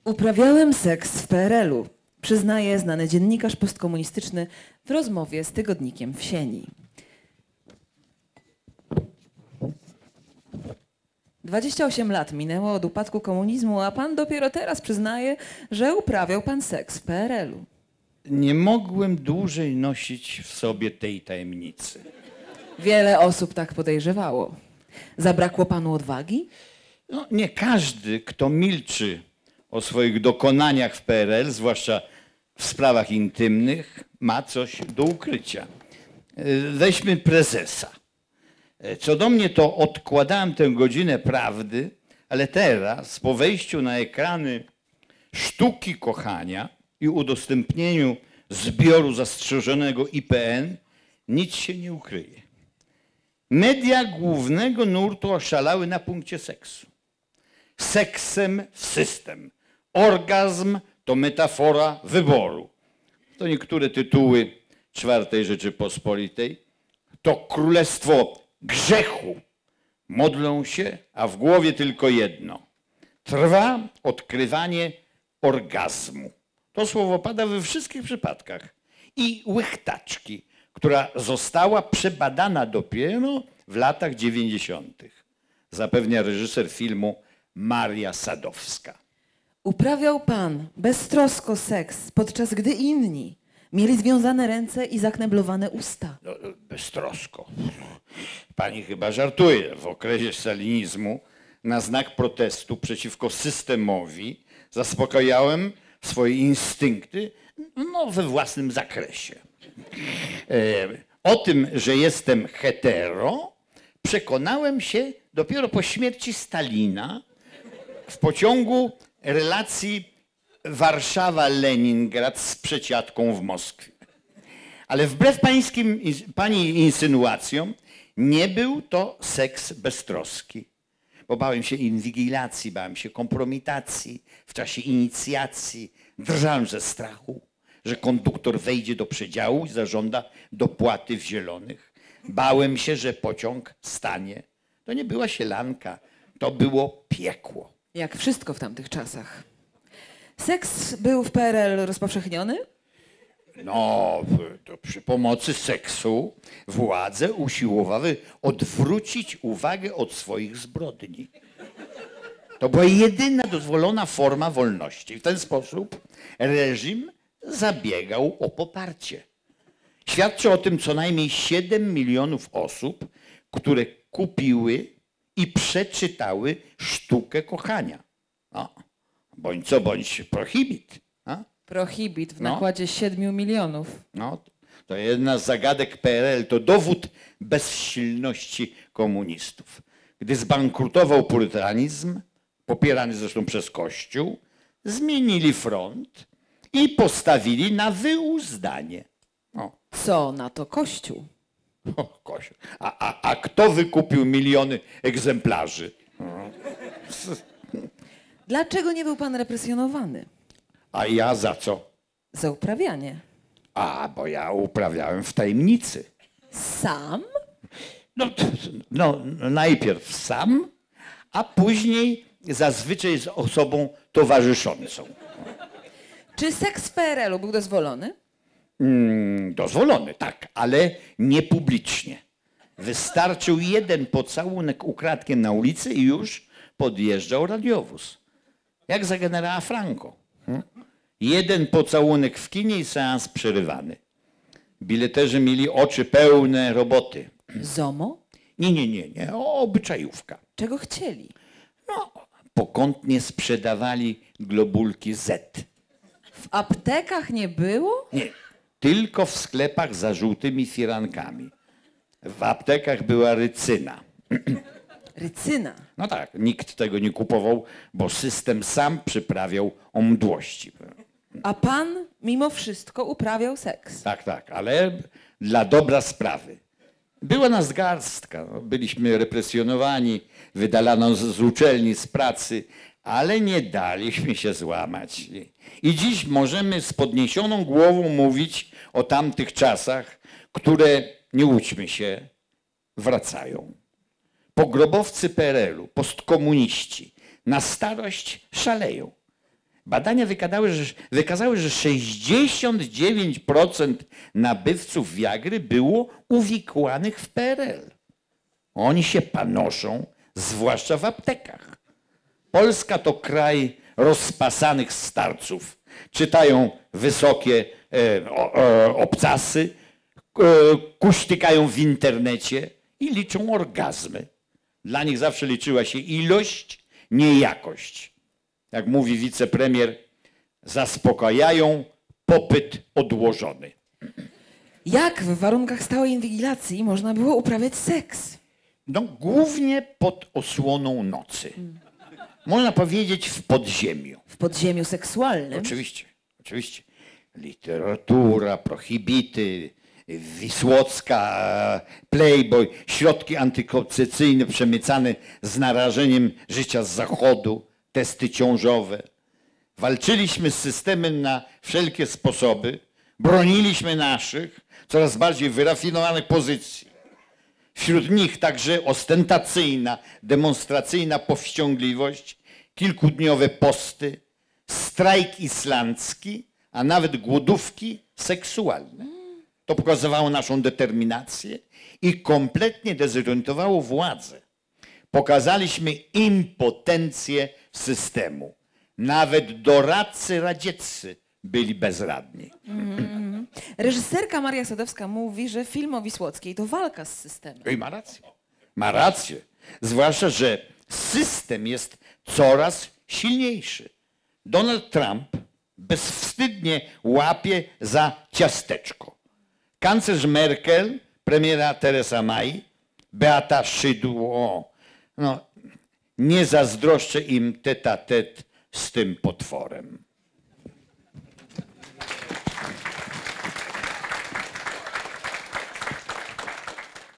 Uprawiałem seks w PRL-u, przyznaje znany dziennikarz postkomunistyczny w rozmowie z tygodnikiem w sieni. 28 lat minęło od upadku komunizmu, a pan dopiero teraz przyznaje, że uprawiał pan seks w PRL-u. Nie mogłem dłużej nosić w sobie tej tajemnicy. Wiele osób tak podejrzewało. Zabrakło panu odwagi? No, nie każdy, kto milczy o swoich dokonaniach w PRL, zwłaszcza w sprawach intymnych, ma coś do ukrycia. Weźmy prezesa. Co do mnie, to odkładałem tę godzinę prawdy, ale teraz, po wejściu na ekrany Sztuki Kochania i udostępnieniu zbioru zastrzeżonego IPN, nic się nie ukryje. Media głównego nurtu oszalały na punkcie seksu. Seksem w system. Orgazm to metafora wyboru. To niektóre tytuły IV Rzeczypospolitej. To królestwo grzechu. Modlą się, a w głowie tylko jedno. Trwa odkrywanie orgazmu. To słowo pada we wszystkich przypadkach. I łechtaczki, która została przebadana dopiero w latach 90. Zapewnia reżyser filmu Maria Sadowska. Uprawiał pan beztrosko seks, podczas gdy inni mieli związane ręce i zakneblowane usta. No, beztrosko. Pani chyba żartuje. W okresie stalinizmu na znak protestu przeciwko systemowi zaspokajałem swoje instynkty we własnym zakresie. O tym, że jestem hetero, przekonałem się dopiero po śmierci Stalina w pociągu relacji Warszawa-Leningrad z przesiadką w Moskwie. Ale wbrew pani insynuacjom, nie był to seks beztroski. Bo bałem się inwigilacji, bałem się kompromitacji w czasie inicjacji. Drżałem ze strachu, że konduktor wejdzie do przedziału i zażąda dopłaty w zielonych. Bałem się, że pociąg stanie. To nie była sielanka, to było piekło. Jak wszystko w tamtych czasach. Seks był w PRL rozpowszechniony? No, to przy pomocy seksu władze usiłowały odwrócić uwagę od swoich zbrodni. To była jedyna dozwolona forma wolności. W ten sposób reżim zabiegał o poparcie. Świadczy o tym co najmniej 7 milionów osób, które kupiły i przeczytały Sztukę Kochania. No, bądź co bądź prohibit. Prohibit w nakładzie 7 milionów. No, to jedna z zagadek PRL, to dowód bezsilności komunistów. Gdy zbankrutował purytanizm, popierany zresztą przez Kościół, zmienili front i postawili na wyuzdanie. Co na to Kościół? Kościół. A kto wykupił miliony egzemplarzy? Dlaczego nie był pan represjonowany? A ja za co? Za uprawianie. Bo ja uprawiałem w tajemnicy. Sam? No, najpierw sam, a później zazwyczaj z osobą towarzyszącą. Czy seks w PRL-u był dozwolony? Dozwolony, tak, ale nie publicznie. Wystarczył jeden pocałunek ukradkiem na ulicy i już podjeżdżał radiowóz. Jak za generała Franco. Jeden pocałunek w kinie i seans przerywany. Bileterzy mieli oczy pełne roboty. ZOMO? Nie. Obyczajówka. Czego chcieli? No, pokątnie sprzedawali globulki Z. W aptekach nie było? Nie, tylko w sklepach za żółtymi firankami. W aptekach była rycyna. Rycyna? No tak, nikt tego nie kupował, bo system sam przyprawiał o mdłości. A pan mimo wszystko uprawiał seks? Tak, ale dla dobra sprawy. Była nas garstka, byliśmy represjonowani, wydalano z uczelni, z pracy, ale nie daliśmy się złamać. I dziś możemy z podniesioną głową mówić o tamtych czasach, które, nie łudźmy się, wracają. Pogrobowcy PRL-u, postkomuniści na starość szaleją. Badania wykazały, że 69% nabywców Viagry było uwikłanych w PRL. Oni się panoszą, zwłaszcza w aptekach. Polska to kraj rozpasanych starców. Czytają wysokie obcasy, kuśtykają w internecie i liczą orgazmy. Dla nich zawsze liczyła się ilość, nie jakość. Jak mówi wicepremier, zaspokajają popyt odłożony. Jak w warunkach stałej inwigilacji można było uprawiać seks? No, głównie pod osłoną nocy. Można powiedzieć w podziemiu. W podziemiu seksualnym? Oczywiście, oczywiście. Literatura, prohibity, Wisłocka, Playboy, środki antykoncepcyjne przemycane z narażeniem życia z zachodu, testy ciążowe. Walczyliśmy z systemem na wszelkie sposoby, broniliśmy naszych coraz bardziej wyrafinowanych pozycji. Wśród nich także ostentacyjna, demonstracyjna powściągliwość, kilkudniowe posty, strajk islandzki, a nawet głodówki seksualne. To pokazywało naszą determinację i kompletnie dezorientowało władzę. Pokazaliśmy impotencję systemu. Nawet doradcy radzieccy byli bezradni. Reżyserka Maria Sadowska mówi, że film o Wisłockiej to walka z systemem. I ma rację. Ma rację. Zwłaszcza, że system jest coraz silniejszy. Donald Trump bezwstydnie łapie za ciasteczko. Kanclerz Merkel, premiera Theresa May, Beata Szydło. No, nie zazdroszczę im tete-a-tete z tym potworem.